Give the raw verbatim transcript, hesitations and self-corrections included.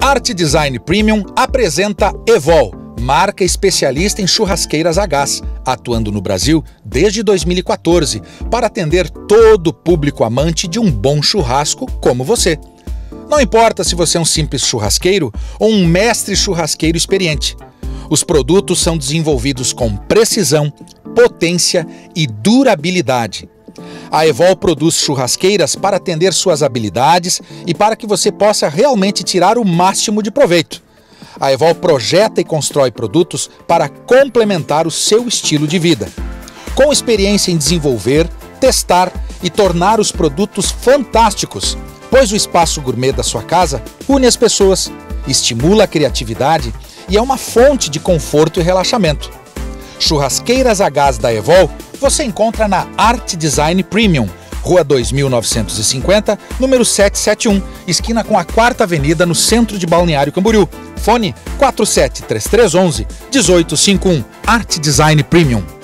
Art Design Premium apresenta Evol, marca especialista em churrasqueiras a gás, atuando no Brasil desde dois mil e quatorze, para atender todo o público amante de um bom churrasco como você. Não importa se você é um simples churrasqueiro ou um mestre churrasqueiro experiente. Os produtos são desenvolvidos com precisão, potência e durabilidade. A Evol produz churrasqueiras para atender suas habilidades e para que você possa realmente tirar o máximo de proveito. A Evol projeta e constrói produtos para complementar o seu estilo de vida. Com experiência em desenvolver, testar e tornar os produtos fantásticos, pois o espaço gourmet da sua casa une as pessoas, estimula a criatividade e é uma fonte de conforto e relaxamento. Churrasqueiras a gás da Evol você encontra na Art Design Premium, Rua dois mil novecentos e cinquenta, número setecentos e setenta e um, esquina com a quarta Avenida, no centro de Balneário Camboriú. Fone quatro sete três três um um, um oito cinco um. Art Design Premium.